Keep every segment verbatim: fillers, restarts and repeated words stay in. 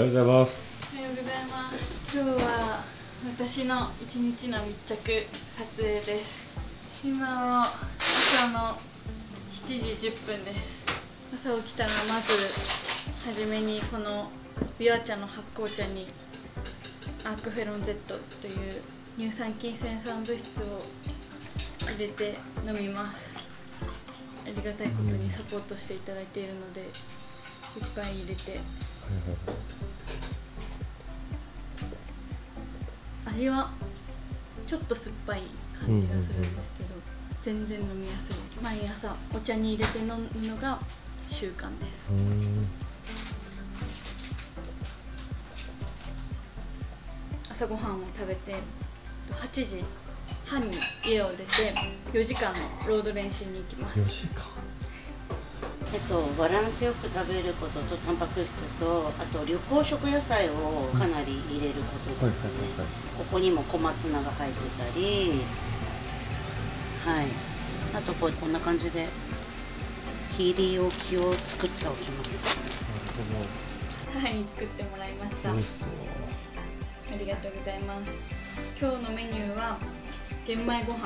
おはようございます。 おはようございます。今日は私の一日の密着撮影です。今は朝のしちじじゅっぷんです。朝起きたらまずはじめにこのビワ茶の発酵茶にアークフェロン Z という乳酸菌セン酸物質を入れて飲みます。ありがたいことにサポートしていただいているのでいっぱい入れて、味はちょっと酸っぱい感じがするんですけど、全然飲みやすい。毎朝お茶に入れて飲むのが習慣です。朝ごはんを食べてはちじはんに家を出てよじかんのロード練習に行きます。 よじかん。 えっと、バランスよく食べることとタンパク質と、あと緑黄色野菜をかなり入れることですね。ここにも小松菜が入ってたり、はい、あとこうこんな感じで切り置きを作っておきます。 母に作ってもらいました。ありがとうございます。今日のメニューは玄米ご飯、うん、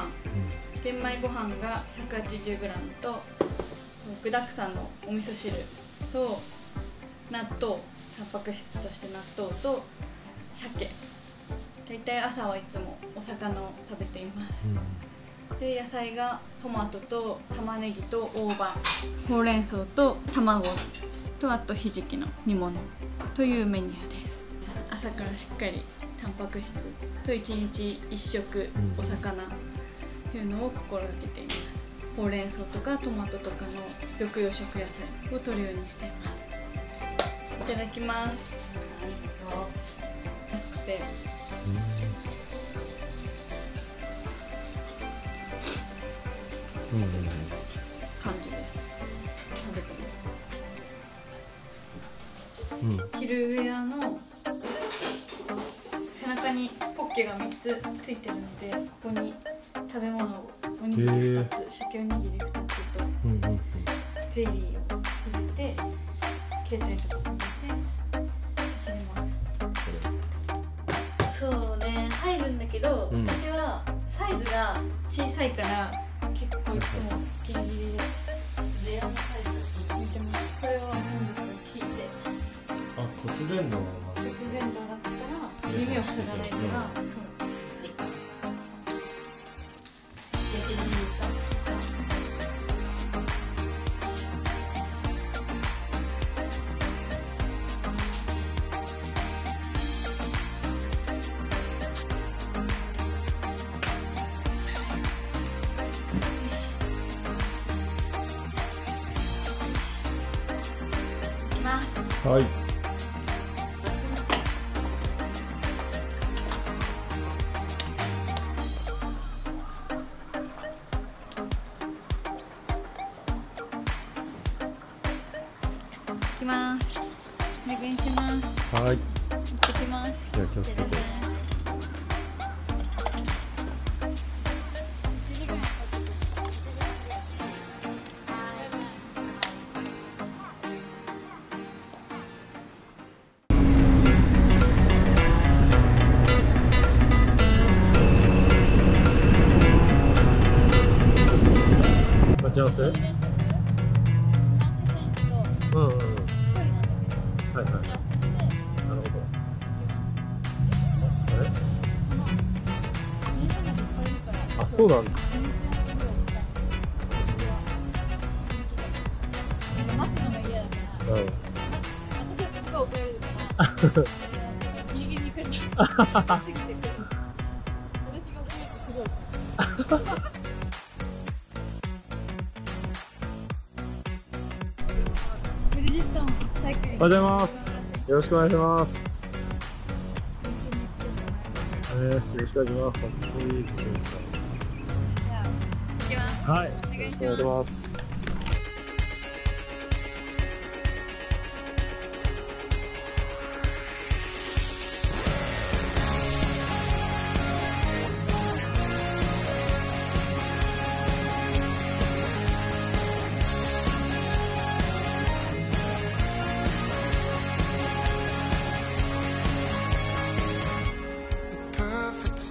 玄米ご飯が ひゃくはちじゅうグラム と具だくさんのお味噌汁と納豆、タンパク質として納豆と鮭。だいたい朝はいつもお魚を食べています。うん、で野菜がトマトと玉ねぎと大葉、ほうれん草と卵とあとひじきの煮物というメニューです。朝からしっかりタンパク質といちにちいっしょくお魚というのを心がけています。ほうれん草とかトマトとかの緑黄色野菜を摂るようにしています。いただきます。安くてうん感じです。食べてみて、うん、着るウェアの背中にポッケがみっつついてるので、ここに食べ物をおにぎりふたつ、鮭おにぎりふたつとゼリーを入れて携帯とか入れて走ります。そうね、入るんだけど、うん、私はサイズが小さいから結構いつもギリギリでレアのサイズを見てます。これは何ですか、聞いて、 あ、骨伝導骨伝導だったら耳を塞がないから、そう。 はい。 行きます。お願いします。 はい。 行ってきます。 じゃあ気をつけて。待ち合わせ？うんうんうん。はいはい。なるほど。あれ？あ、そうなんだ。 待つのが嫌だから。うん。私はすごい怒られるから。ギリギリに来る。過ぎてくる。私が怒られてすごい。 おはようございます。よろしくお願いします。えー、よろしくお願いします。はい、お願いします。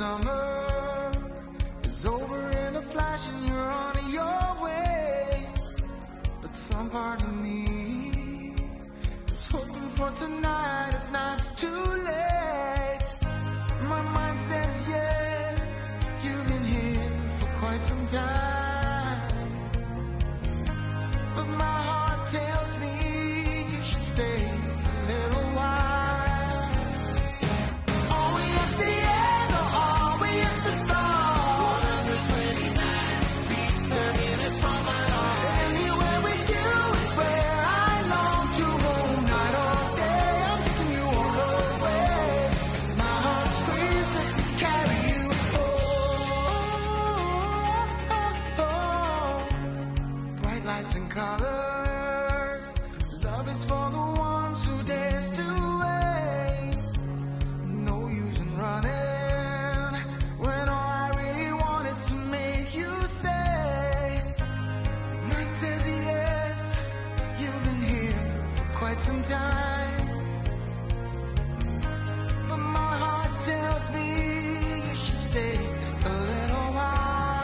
summer is over in a flash and you're on your way. But some part of me is hoping for tonight. It's not too late. My mind says yes, you've been here for quite some time. But my heart tells me you should stay a little while. Lights and colors, love is for the ones who dares to wait. No use in running when all I really want is to make you stay. Mind says yes, you've been here for quite some time. But my heart tells me you should stay a little while.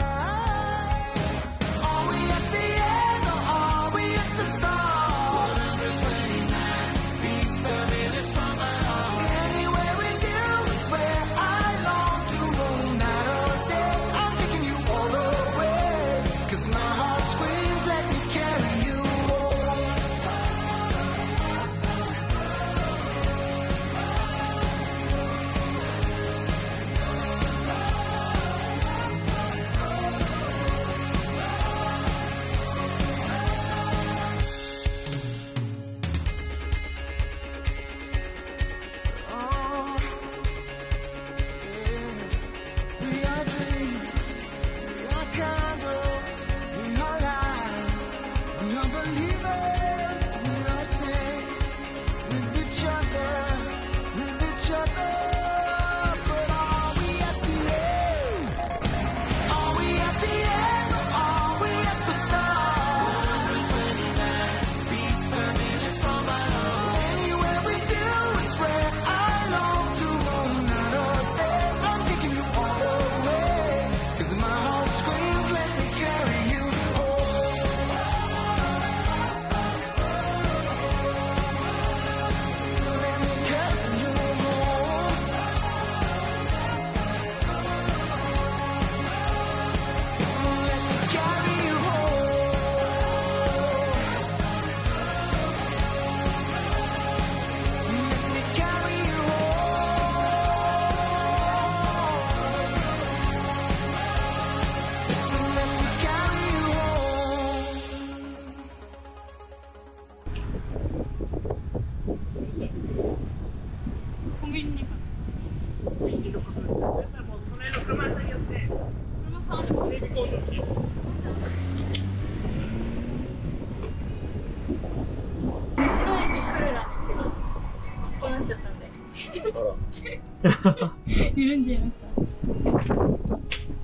緩んじゃいました。え、ちょっと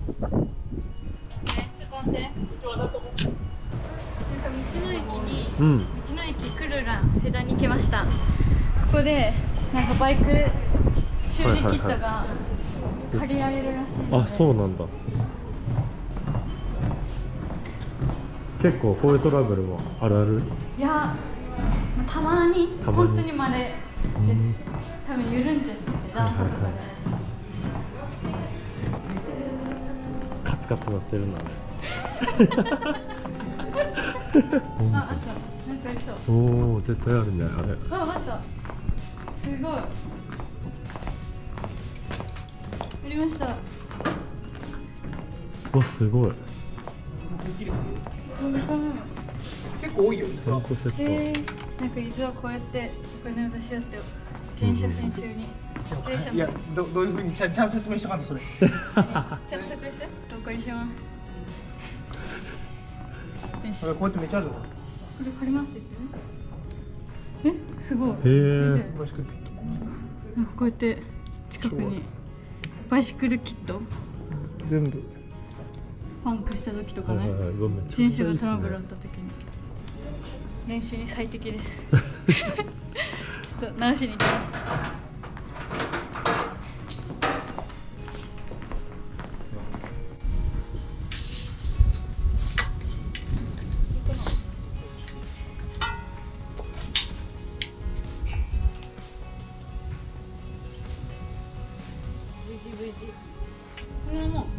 待って。なんか道の駅に、うん、道の駅クルラヘダに来ました。ここでなんかバイク修理キットが借りられるらしいので。あ、そうなんだ。 結構こういうトラブルもあるある？ いや、たまに、たまに本当に稀で、多分緩んじゃってて、段差とかで。 カツカツなってるな。 あ、あった。なんかいそう。 おお、絶対あるんじゃないあれ。 あ、あった。すごい。ありました。 わ、すごい。 結構多いよ。 ちゃんとセット。 えー、なんか伊豆はこうやってお金を出し合って自転車選手に。 いや、どどういうふうにちゃんちゃん説明したかったそれ。 ちゃんと説明して。お借りします。 こうやってめっちゃあるの。 これ借りますって言ってね。え、すごい。へえ。 なんかこうやって近くにバイシクルキット。 全部。 パンクした時とかね。自転車がトラブルあった時に練習に最適です。ちょっと直しに行きます。 続いていく。これはもう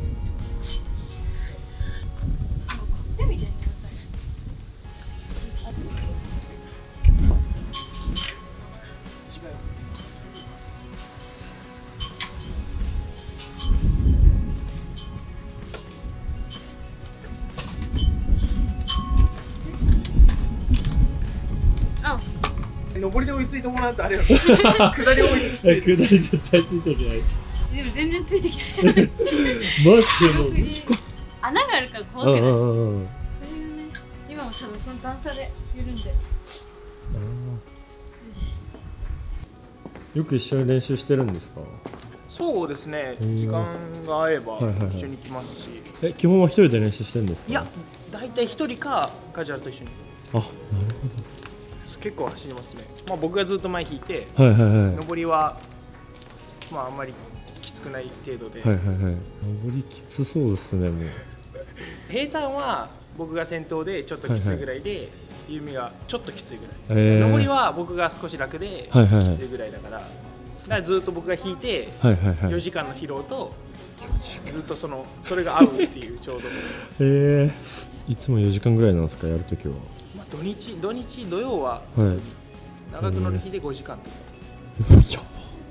買ってみてください。あ、 上りで追いついてもらうとあれよ。下り追いついて。 下り絶対ついてるじゃない。 でも全然ついてきてない。 マジでもう。 穴があるから怖くない。 うんうんうん。 それがね、今も多分この段差で緩んで。 よく一緒に練習してるんですか？ そうですね。 うん時間が合えばはいはいはい一緒に来ますし。 え、基本は一人で練習してるんですか？ いや、大体一人かカジュアルと一緒に。 あ、なる結構走りますね。まあ僕がずっと前引いて、 ほど。はいはいはい。 上りはまああんまりきつくない程度で、 はいはいはい。上りきつそうですね、もう。 平坦は僕が先頭でちょっときついぐらいで、ゆみがちょっときついぐらい。 えー上りは僕が少し楽ではいはいはいきついぐらいだから、だからずっと僕が引いてはいはいはい。 よじかんの疲労とずっとそのそれが合うっていうちょうど。 えー、いつもよじかんぐらいなんですか、やるときは。 まあ土日土日土曜ははい長く乗る日でごじかんとか。 いや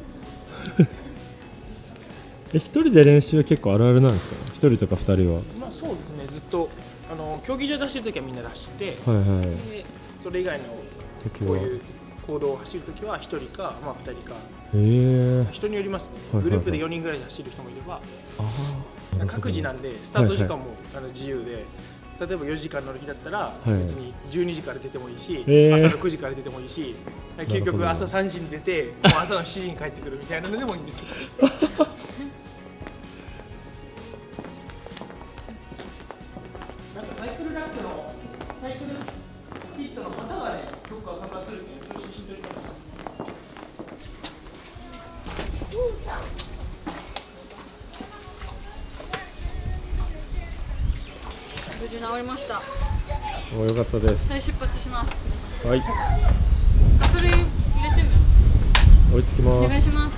え、一人で練習は結構あるあるなんですか？一人とか二人は。 まあそうですね、ずっっとあの競技場で走るときはみんなで走って、 はいはいでそれ以外の時はこういう行動を走るときはひとりか、まあ、ふたりか、 へえ人によりますね、 はいはいはいグループでよにんぐらいで走る人もいれば、 あ各自なんでスタート時間も、あの自由で、例えばよじかん乗る日だったら、 い別にじゅうにじから出てもいいし、 へー朝のくじから出てもいいし、 ほど究極朝さんじに出て、もう朝のしちじに帰ってくるみたいなのでもいいんですよ。なんかサイクルラックのサイクルキットの旗がね、どっかかかってるけど、通信してるから。 無事治りました。 お、よかったです。 再出発します。 はい、 ガソリン入れてみよ追いつきう。おます。 願いします。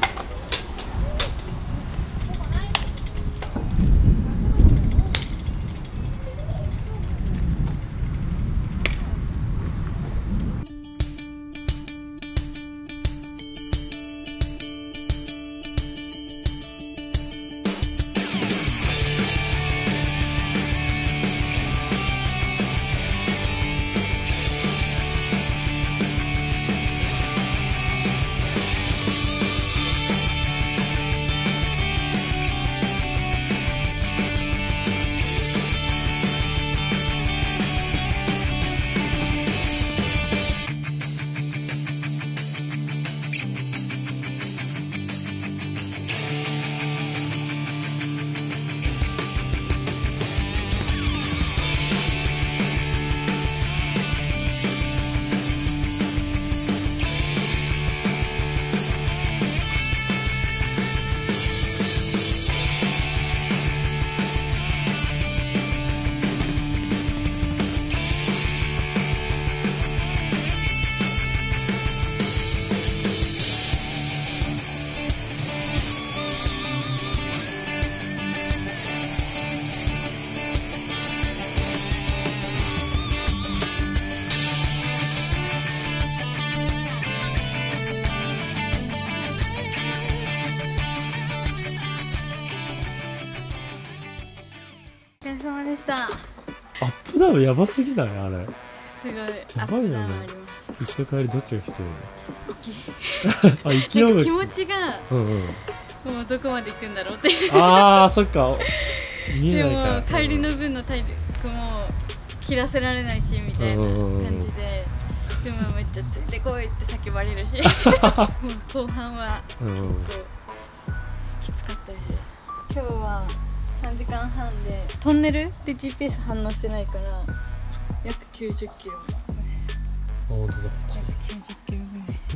お疲れ様でした。 アップダウンやばすぎないあれ。 すごい。 やばいよねアップダウンあります。 行きと帰りどっちがきつい息の？あ、行きの方がきついなんか気持ちがうんうん。 もうどこまで行くんだろうっていう。 ああ、そっか。見えでないから。 も帰りの分の体力も切らせられないしみたいな感じで、でもめっちゃついてこいって叫ばれるし、もう後半はうんうん。 結構きつかったです。今日はさんじかんはんでトンネルで ジーピーエス 反応してないから約きゅうじゅっキロ。 あ、本当だ。 約きゅうじゅっキロぐらい。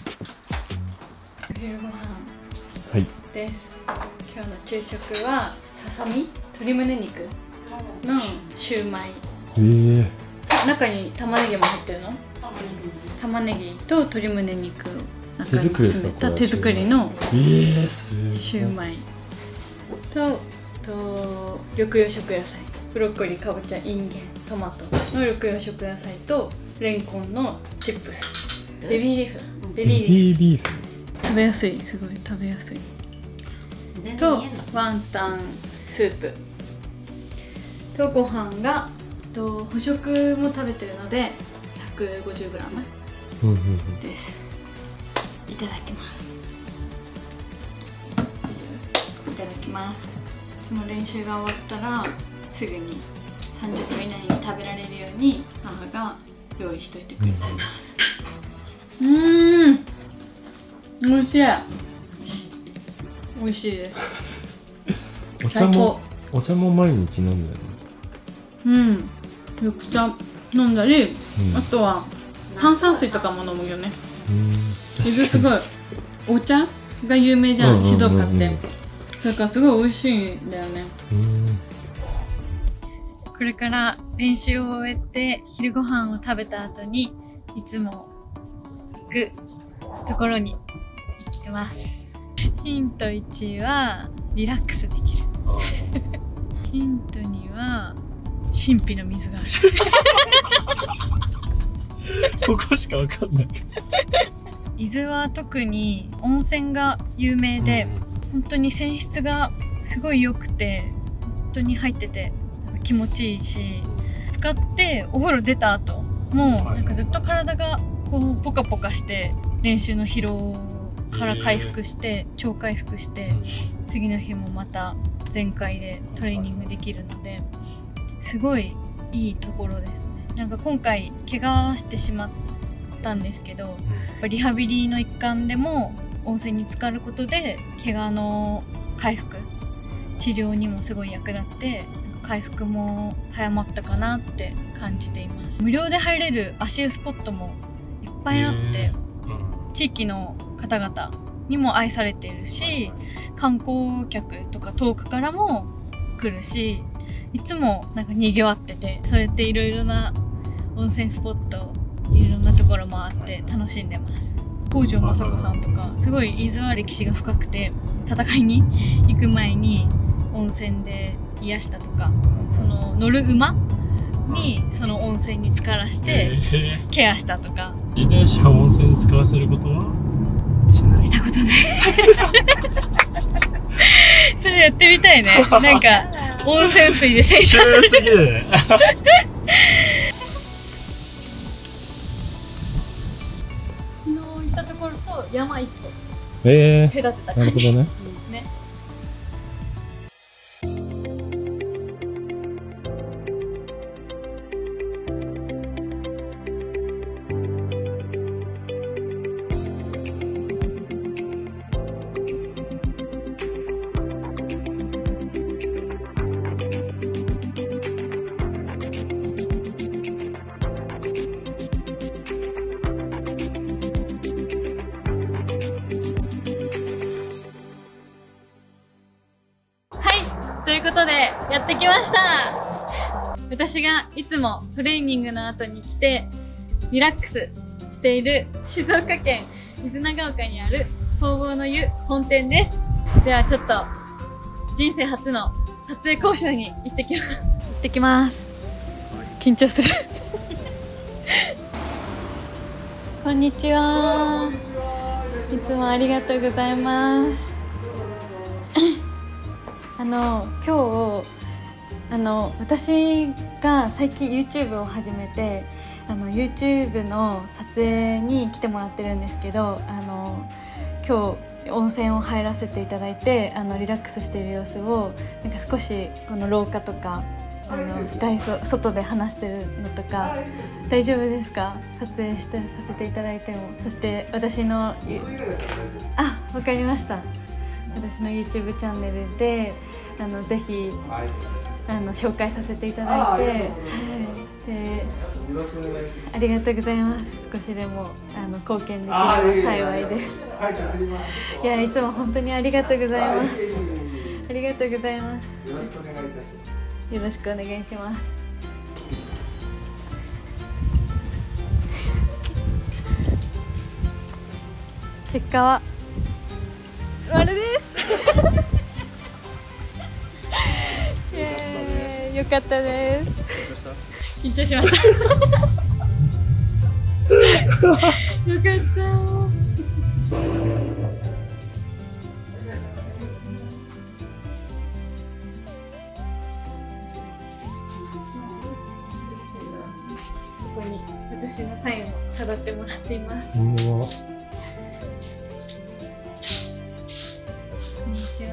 お昼ご飯はい。 です。今日の昼食はささみ、鶏胸肉のシューマイ。 えー、 中に玉ねぎも入ってるの？玉ねぎと鶏胸肉を中に詰めた手作りのえー、すごい。 シューマイと、と緑葉食野菜、ブロッコリー、かぼちゃ、インゲン、トマトの緑葉食野菜とレンコンのチップス、ベビーリーフ、ベビーリーフ、 ベビーリーフ。 食べやすい、すごい食べやすい。とワンタンスープとご飯がと補食も食べてるので ひゃくごじゅうグラムうんうんうん。 です。いただきます。いただきます。その練習が終わったらすぐにさんじゅっぷん以内に食べられるように母が用意しといてくれています。うーん、おいしい。美味しいです。 お茶もお茶も毎日飲んでるうん、緑茶飲んだり、 うん、 あとは炭酸水とかも飲むよね。 うん、 水すごいお茶が有名じゃん、静岡って。だからすごい美味しいんだよね。 うん、 これから練習を終えて昼ご飯を食べた後にいつも行くところに来てます。ヒントいちはリラックスできる。ヒントには神秘の水がある。 ここしかわかんない。 伊豆は特に温泉が有名で、うん、本当に泉質がすごい良くて、本当に入ってて気持ちいいし、使ってお風呂出た後もなんかずっと体がこうポカポカして練習の疲労から回復して超回復して次の日もまた全開でトレーニングできるのですごいいいところですね。なんか今回怪我してしまったんですけど、やっぱリハビリの一環でも温泉に浸かることで怪我の回復治療にもすごい役立って回復も早まったかなって感じています。無料で入れる足湯スポットもいっぱいあって地域の方々にも愛されているし、観光客とか遠くからも来るし、いつもなんか賑わってて、そうやっていろいろな温泉スポットいろんなところもあって楽しんでます。北条政子さんとかすごい伊豆は歴史が深くて、戦いに行く前に温泉で癒したとか、その乗る馬にその温泉に浸からしてケアしたとか。 自転車を温泉に浸からせることはしない。 したことないそれやってみたいね。なんか温泉水で洗車する昨日行ったところと山一個え隔てたー、なるほどね。 ね。ということでやってきました。私がいつもトレーニングの後に来てリラックスしている静岡県伊豆長岡にある弘法の湯本店です。ではちょっと人生初の撮影交渉に行ってきます。行ってきます。緊張するこんにちは。いつもありがとうございますあの今日あの私が最近 YouTube を始めて、あの YouTube の撮影に来てもらってるんですけど、あの今日温泉を入らせていただいて、あのリラックスしている様子をなんか少しこの廊下とかあの外そ外で話してるのとか大丈夫ですか？撮影してさせていただいても。そして私のあ、わかりました。私の YouTube チャンネルであのぜひあの紹介させていただいて、はい、でありがとうございます。少しでもあの貢献できれば幸いです。いや、いつも本当にありがとうございます。 ありがとうございます。 よろしくお願いいたします。 よろしくお願いします。結果は丸です。イエーイ、よかったです。緊張しました。よかった。ここに私のサインを飾ってもらっています。 うわ。 こんにちは。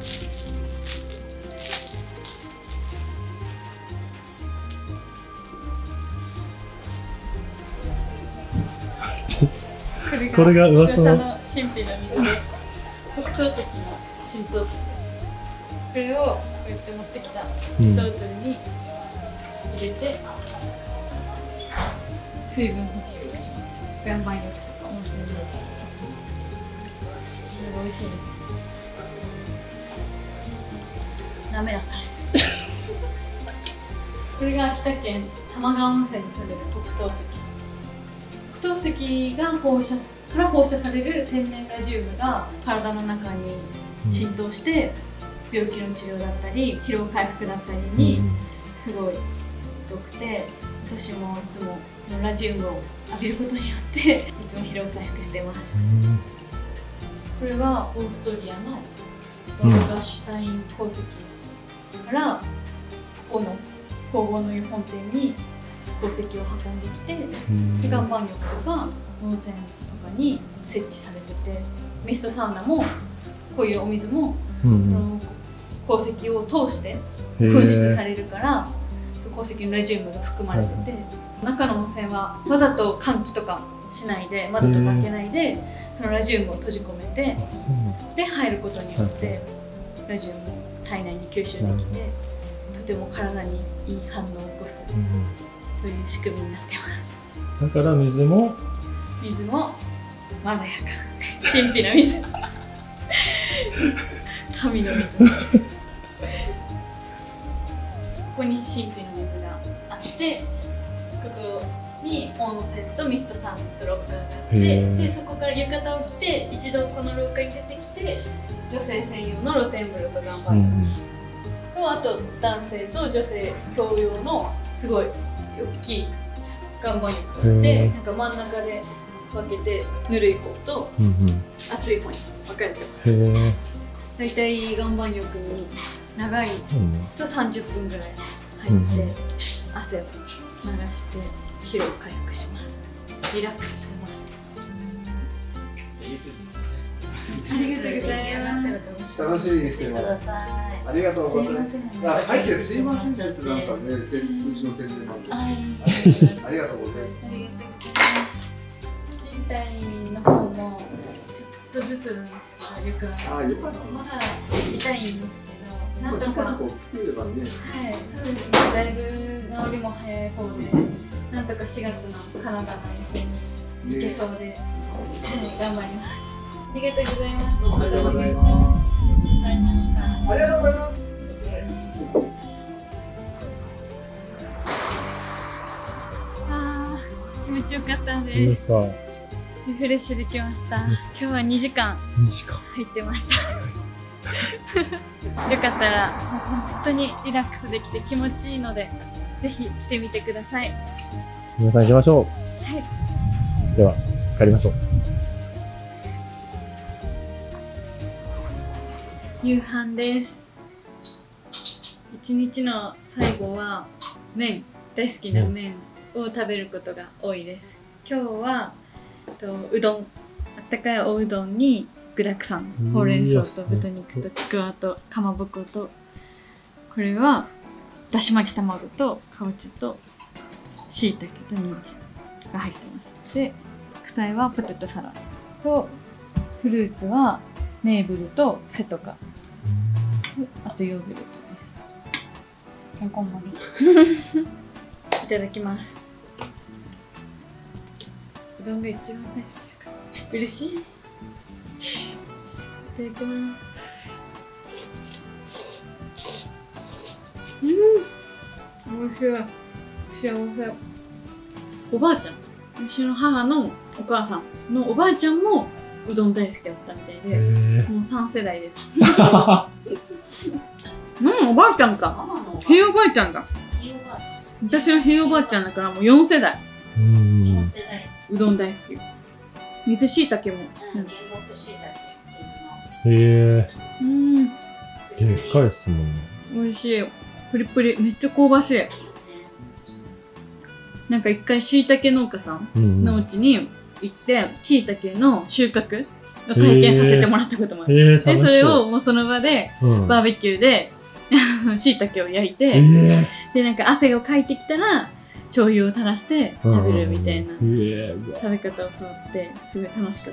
これが噂のの神秘の水で、北東石の浸透水。これをこうやって持ってきたうんトートルに入れて、水分補給をします。岩盤浴とか温泉で。これが美味しいです。滑らかです。これが秋田県玉川温泉に取れる北東石。北東石が放射から放射される天然ラジウムが体の中に浸透して、病気の治療だったり疲労回復だったりにすごい良くて、私もいつもラジウムを浴びることによっていつも疲労回復してます。これはオーストリアのワルガシュタイン鉱石からここの工房の湯本店に鉱石を運んできて、で岩盤浴とか温泉とかに設置されてて、ミストサウナもこういうお水も、うん、その鉱石を通して噴出されるから、鉱石のラジウムが含まれてて、中の温泉はわざと換気とかしないで、窓とか開けないでそのラジウムを閉じ込めて、で入ることによってラジウムを体内に吸収できて、とても体にいい反応を起こすという仕組みになってます。 だから水も水もまろやか、神秘な水神の水ここに神秘の水があって、ここに温泉とミストサウナとロッカーがあって、でそこから浴衣を着て一度この廊下に出てきて、女性専用の露天風呂と岩盤浴と、あと男性と女性共用のすごい大きい岩盤浴があって、なんか真ん中で分けてぬるい方と熱い方に分かれてます。だいたい岩盤浴に長いとさんじゅっぷんぐらい入って汗を流して疲労回復します。リラックスしてます。ありがとうございます。 楽しみにしてます。ありがとうございます。入ってすいませんです。なんかね、うちの宣伝なんで。ありがとうございます。 ありがとうございます。人体の方もちょっとずつなんですけど、よくあ、よかった。 まだ痛いんですけど、なんとか。はい、そうですね。だいぶ治りも早い方で、なんとかしがつのカナダの遠征に行けそうで、頑張ります。ありがとうございます。 ありがとうございます。ありがとうございます。 あー、気持ちよかったんです。リフレッシュできました。今日はにじかん入ってました。よかったら本当にリラックスできて気持ちいいので、ぜひ来てみてください。 皆さん行きましょう。 はい。 では帰りましょう。 夕飯です。一日の最後は麺、大好きな麺を食べることが多いです。今日はとうどん、あったかいおうどんに具だくさん、ほうれん草と豚肉とちくわとかまぼこと、これはだし巻き卵とかぼちゃとしいたけと人参が入ってます。で、副菜はポテトサラダと、フルーツはネーブルとセトカ、あとヨーグルトです。てんこ盛りいただきます。うどんが一番大好きだから嬉しい。いただきます。 うん、美味しい。幸せ。おばあちゃん、うちの母のお母さんのおばあちゃんもうどん大好きだったみたいで、もうさん世代です。うん、おばあちゃんか。ひいおばあちゃんだ。私のひいおばあちゃんだからもうよん世代。うん、うどん大好き。水しいたけも。 へえ。 うん。 でっかいですもんね。 美味しい。プリプリ、めっちゃ香ばしい。なんか一回しいたけ農家さんのうちに行ってしいたけの収穫を体験させてもらったこともある。えー、でそれをもうその場で、うん、バーベキューでしいたけを焼いて、えー、でなんか汗をかいてきたら醤油を垂らして食べるみたいな、うん、食べ方を教わってすごい楽しかった。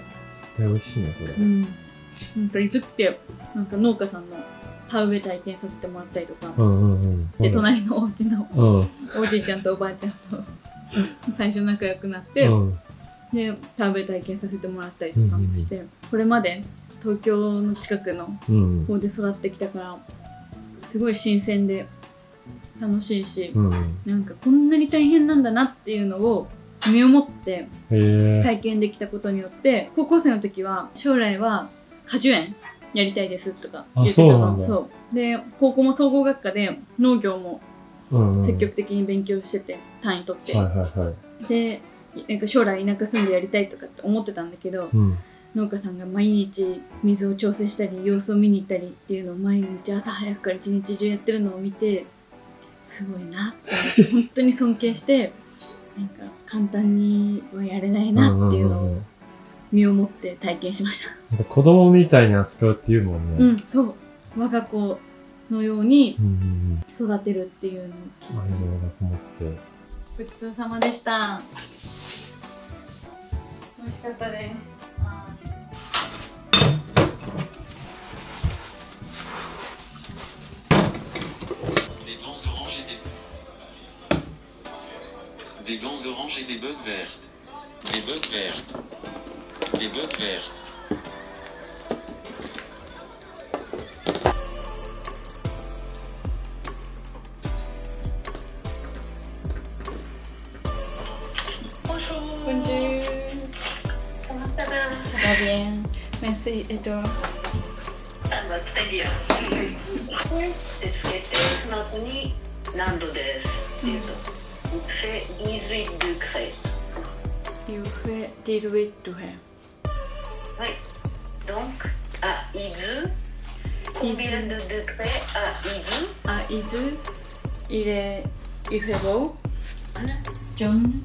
美味しいねそれ。 うん。なんかいつってなんか農家さんの田植え体験させてもらったりとか、うんうんうん、で隣のお家の、うん、おじいちゃんとおばあちゃんと最初仲良くなって、うん、で田植え体験させてもらったりとかして、うんうん、これまで東京の近くの方で育ってきたからすごい新鮮で楽しいし、うん、なんかこんなに大変なんだなっていうのを身をもって体験できたことによって、高校生の時は将来は果樹園やりたいですとか言ってたの。そうで高校も総合学科で農業も積極的に勉強してて、単位取って、はいはいはい、でなんか将来田舎住んでやりたいとかって思ってたんだけど、うん、農家さんが毎日水を調整したり様子を見に行ったりっていうのを毎日朝早くから一日中やってるのを見てすごいなって思って本当に尊敬してなんか簡単にはやれないなっていうのを身をもって体験しました。 なんか子供みたいに扱うっていうもんね。 うん、そう。我が子のように育てるっていうのを聞いて、愛情がこもって。ごちそうさまでした。美味しかったです。 Des gants oranges et des bottes vertes. Des bottes vertes. Des bottes vertes. Bonjour. Bonjour. Comment ça va? Ça va bien. Merci. Et toi? Ça va très bien. つけてその後に何度ですっていうと。Il fait dix-huit degrés. Il fait dix-huit degrés. Oui. Donc, à Izu, combien de degrés à Izu? À Izu, il est, il fait beau. John.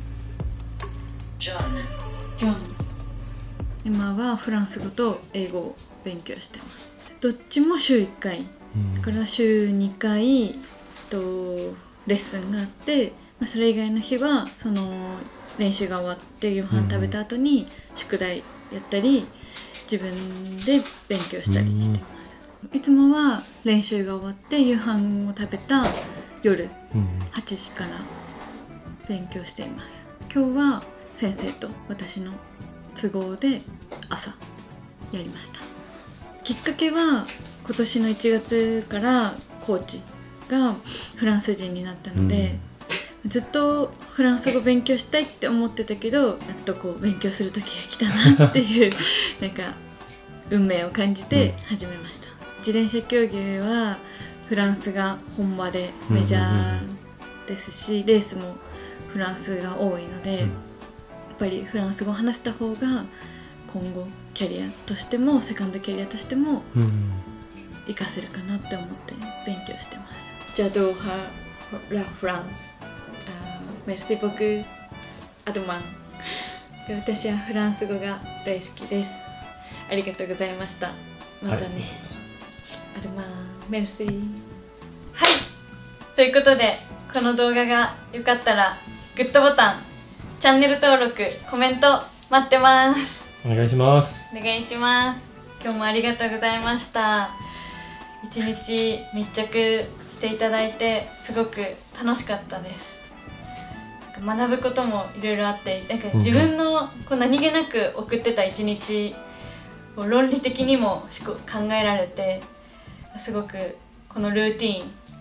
John. John. 今はフランス語と英語を勉強してます。どっちも週いっかい。だから週にかいとレッスンがあって。それ以外の日はその練習が終わって夕飯食べた後に宿題やったり自分で勉強したりしてます。いつもは練習が終わって夕飯を食べた夜はちじから勉強しています。今日は先生と私の都合で朝やりました。きっかけは今年のいちがつからコーチがフランス人になったので、うん、ずっとフランス語勉強したいって思ってたけど、やっとこう勉強する時が来たなっていうなんか運命を感じて始めました。うん、自転車競技はフランスが本場でメジャーですし、レースもフランスが多いので、うん、やっぱりフランス語を話せた方が今後キャリアとしてもセカンドキャリアとしても活かせるかなって思って勉強してます。じゃあどうはラフランスメルシーボクアドマン。私はフランス語が大好きです。ありがとうございました。またね、はい、アドマンメルシー。はい、ということでこの動画が良かったらグッドボタン、チャンネル登録、コメント待ってます。 お願いします。 お願いします。今日もありがとうございました。一日密着していただいてすごく楽しかったです。学ぶこともいろいろあって、なんか自分のこう何気なく送ってた一日を論理的にも考えられて、すごくこのルーティーン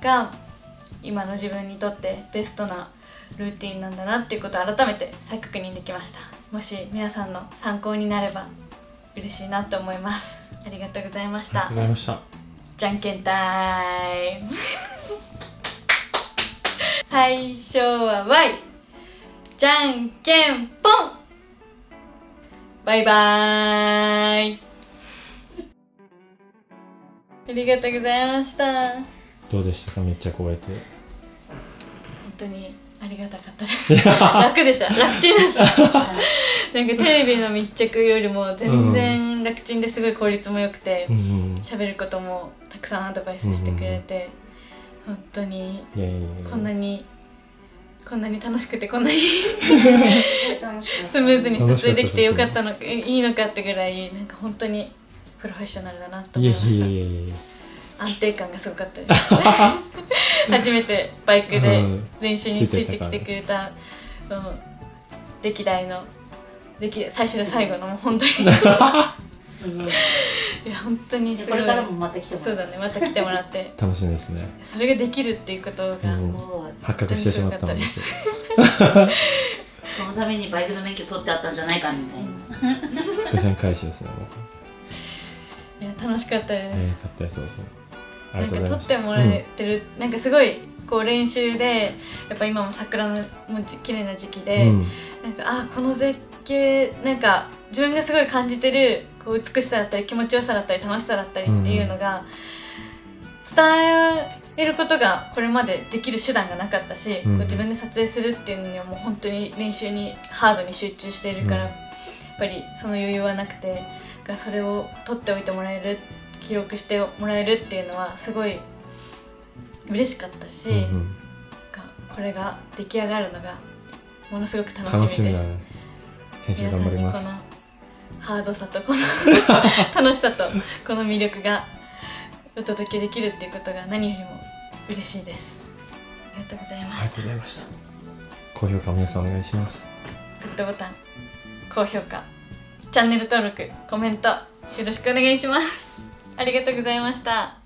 が今の自分にとってベストなルーティンなんだなっていうことを改めて再確認できました。もし皆さんの参考になれば嬉しいなと思います。ありがとうございました。 ありがとうございました。 じゃんけんタイム最初はワイ、じゃんけんポン。バイバーイありがとうございました。 どうでしたか？めっちゃ超えて。 本当にありがたかったです楽でした。楽ちんでしたなんかテレビの密着よりも全然楽ちんですごい効率も良くて、喋、うん、ることもたくさんアドバイスしてくれて、うん、本当にこんなにこんなに楽しくてこんなにスムーズに撮影できてよかったのかいいのかってぐらい、なんか本当にプロフェッショナルだなと思いました。いやいやいやいや、安定感がすごかったです初めてバイクで練習についてきてくれた、その歴代の歴最初で最後のもう本当にすごいいや本当にすごい。 これからもまた来てもらって、 そうだね、また来てもらって楽しみですね。 それができるっていうことがもう発覚してしまったのですそのためにバイクの免許取ってあったんじゃないかみたいな伏線回収ですね。 いや楽しかったです。 えー、かったです。そうそう。 なんか撮ってもらえてる、うん、なんかすごいこう練習でやっぱ今も桜のも綺麗な時期で、うん、なんかあこの絶景なんか自分がすごい感じてるこう美しさだったり気持ちよさだったり楽しさだったりっていうのが伝えることがこれまでできる手段がなかったし、うん、こう自分で撮影するっていうのにはもう本当に練習にハードに集中しているから、うん、やっぱりその余裕はなくて、それを撮っておいてもらえる記録してもらえるっていうのはすごい嬉しかったし、うんうん、これが出来上がるのがものすごく楽しみです。楽しみだね。 編集頑張ります。 皆さんにこのハードさとこの楽しさとこの魅力がお届けできるっていうことが何よりも嬉しいです。ありがとうございました。 ありがとうございました。高評価皆さんお願いします。 グッドボタン、高評価、チャンネル登録、コメントよろしくお願いします。ありがとうございました。